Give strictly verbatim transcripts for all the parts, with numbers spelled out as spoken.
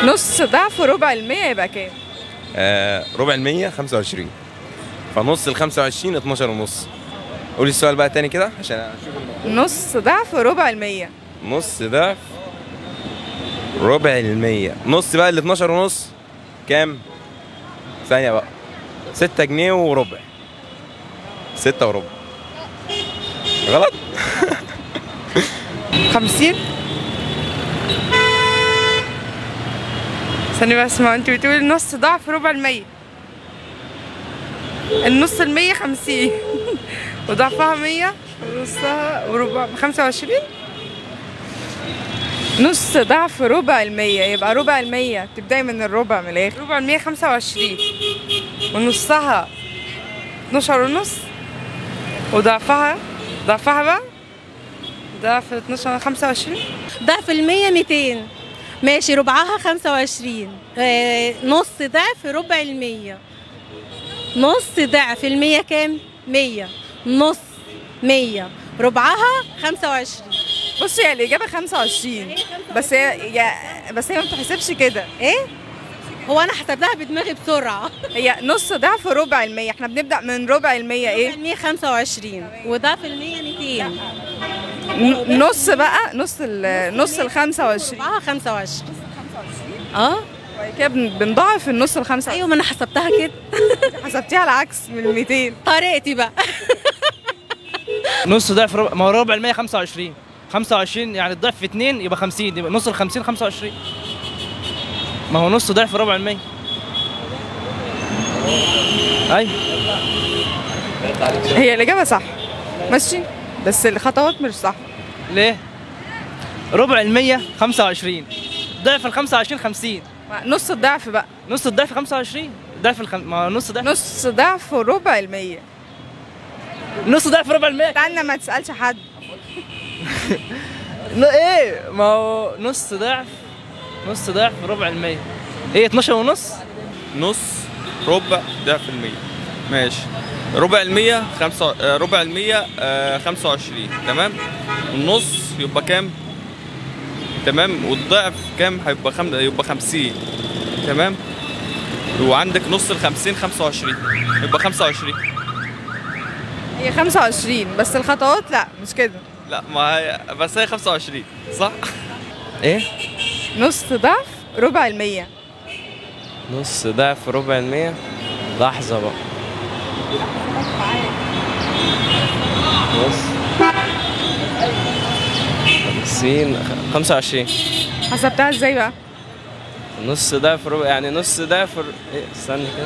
نص ضعف ربع المية يبقى كام؟ آه ربع المية خمسة وعشرين، فنص ال خمسة وعشرين اتناشر ونص. قولي السؤال بقى تاني كده عشان اشوف. نص ضعف ربع المية. نص ضعف ربع المية، نص بقى ال اتناشر ونص كام؟ ثانية بقى، ستة جنيه وربع. ستة وربع. غلط؟ خمسين. ثانية بس، ما انت بتقولي نص ضعف ربع المية. النص المية خمسين وضعفها مية ونصها وربع خمسة وعشرين. نص ضعف ربع المية يبقى ربع المية تبدأي من الربع من الآخر. ربع المية خمسة وعشرين ونصها اتناشر ونص، وضعفها ضعفها بقى ضعف اتناشر خمسة وعشرين. ضعف المية ميتين. ماشي، ربعها خمسة وعشرين. آه نص ضعف ربع المية. نص ضعف المية كام؟ مية. نص مية ربعها خمسة وعشرين. بصي هي الإجابة خمسة وعشرين، بس هي يا بس هي ما بتحسبش كده. ايه؟ هو أنا حسبتها بدماغي بسرعة. هي نص ضعف ربع المية، احنا بنبدأ من ربع المية ايه؟ ربع المية خمسة وعشرين وضعف المية ميتين. نص بقى نص ال نص ال خمسة وعشرين. ربعها خمسة وعشرين. اه كده بنضاعف النص ال خمسة وعشرين. ايوه، ما انا حسبتها كده. حسبتيها العكس من ال ميتين. طريقتي بقى. نص ضعف ربع، ما هو ربع المية خمسة وعشرين. خمسة وعشرين يعني الضعف في اتنين يبقى خمسين، يبقى نص ال خمسين خمسة وعشرين. ما هو نص ضعف ربع المية. ايوه هي الإجابة صح ماشي، بس الخطوات مش صح. ليه؟ ربع المية خمسة وعشرين، ضعف ال خمسة وعشرين خمسين. نص الضعف بقى. نص الضعف خمسة وعشرين، ضعف الخم... ما هو نص ضعف نص ضعف ربع المية. نص ضعف ربع المية. استنى ما تسألش حد. لا ايه، ما هو نص ضعف نص ضعف ربع المية. ايه اتناشر ونص؟ نص ربع ضعف المية. ماشي، ربع المية خمسة، ربع المية آه خمسة وعشرين، تمام. النص يبقى كام؟ تمام. والضعف كام؟ هيبقى خم... يبقى خمسين، تمام. وعندك نص الخمسين خمسة وعشرين، يبقى خمسة وعشرين. هي خمسة وعشرين بس الخطوات لا مش كده. لا، ما هي بس هي خمسة وعشرين صح؟ ايه؟ نص ضعف ربع المية. نص ضعف ربع المية. لحظة بقى. نص خمسين خمسة وعشرين. حسبتها ازاي بقى؟ نص ضعف ربع يعني نص ضعف ر... ايه استني كده.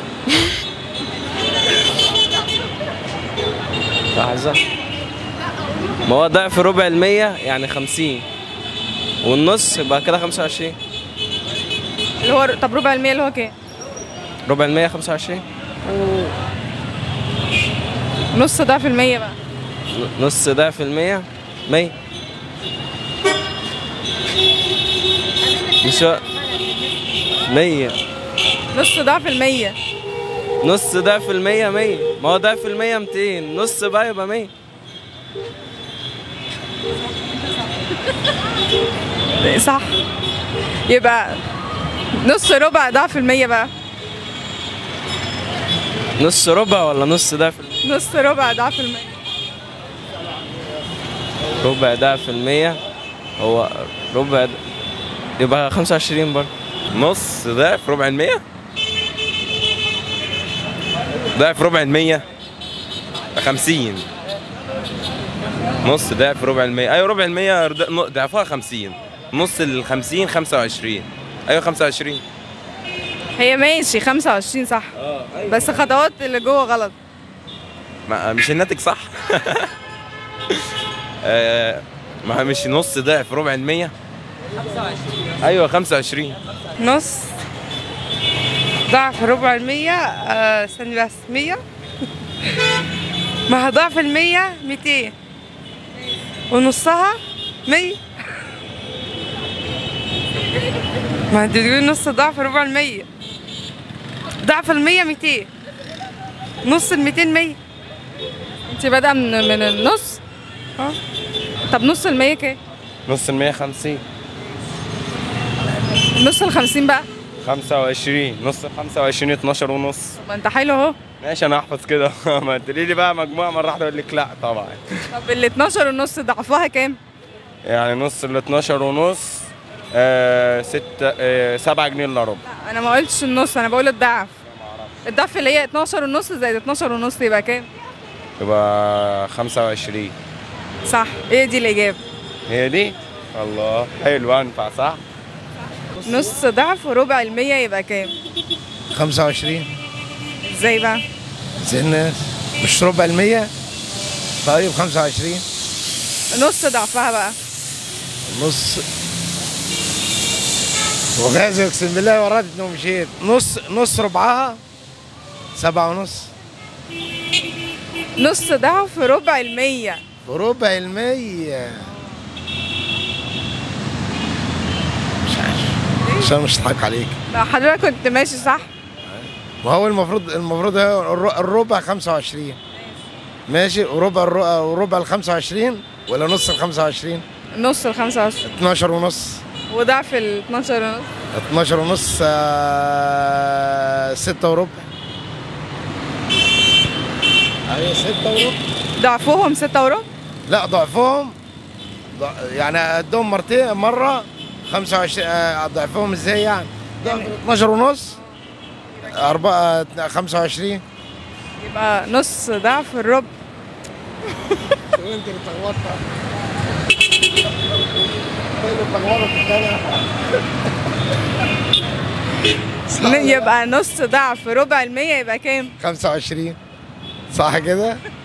لحظة. ما هو ضعف ربع المية يعني خمسين، والنص يبقى كده خمسة وعشرين. اللي هو طب ربع المية اللي هو كام؟ ربع المية خمسة وعشرين. نص ضعف المية بقى. نص ضعف المية مية. مش مية. نص ضعف المية. نص ضعف المية مية. ما هو ضعف المية ميتين، نص بقى يبقى مية. صح. يبقى نص ربع ضعف المية بقى. نص ربع ولا نص ضعف المية؟ نص ربع ضعف المية. ربع ضعف المية هو ربع د... يبقى خمسة وعشرين برضه. نص ضعف ربع المية. ضعف ربع المية خمسين. نص ضعف ربع المية. ايوه ربع المية ضعفها خمسين. نص الخمسين خمسة وعشرين. ايوه خمسة وعشرين. هي ماشي خمسة وعشرين صح. اه ايوه. بس الخطوات اللي جوه غلط. ما مش الناتج صح. آه ما مش نص ضعف ربع المية. خمسة وعشرين. ايوه خمسة وعشرين. نص ضعف ربع المية. آه استني بس مية. ما ضعف المية ميتين ونصها مية. ما انت تقولي نص ضعف ربع المية. ضعف المية ميتين، نص الميتين مية. انت بادئة من من النص. اه طب نص المية كام؟ نص المية خمسين. نص الخمسين بقى. خمسة وعشرين. نص ال خمسة وعشرين اتناشر ونص. ما انت حلو اهو. ماشي انا احفظ كده. ما تقولي لي بقى مجموعه مره واحده اقول لك لا طبعا. طب ال اتناشر ونص ضعفها كام؟ يعني نص ال اتناشر ونص آه ستة آه سبعة جنيه الا ربع. لا انا ما قلتش النص، انا بقول الضعف. الضعف اللي هي اتناشر ونص زائد اتناشر ونص يبقى كام؟ يبقى خمسة وعشرين. صح، هي دي الاجابه. هي دي؟ الله حلو انفع صح؟ نص ضعف وربع المية يبقى كام؟ خمسة وعشرين. ازاي بقى؟ زي الناس مش ربع المية. طيب خمسة وعشرين. نص ضعفها بقى. نص وغازي اقسم بالله وريتني ومشيت. نص نص ربعها سبعة ونص. نص ضعف ربع المية. ربع المية مش عارف عشان مش هضحك عليك. لا حضرتك كنت ماشي صح؟ ما هو المفروض المفروض هو الر- الربع خمسة وعشرين. ماشي. وربع الر- وربع ال خمسة وعشرين ولا نص ال خمسة وعشرين؟ نص ال خمسة وعشرين. اتناشر ونص. وضعف ال اتناشر ونص. اتناشر ونص آه، ستة وربع. ايوه ستة وربع. ضعفهم ستة وربع؟ لا ضعفهم ضع- يعني ادهم مرتين مرة خمسة وعشرين. آه، ضعفهم ازاي يعني؟ ضعف اتناشر ونص أربعة خمسة وعشرين. يبقى نص ضعف الربع. انت اللي تغلطت. يبقى نص ضعف ربع المية يبقى كام؟ خمسة وعشرين. صح كده؟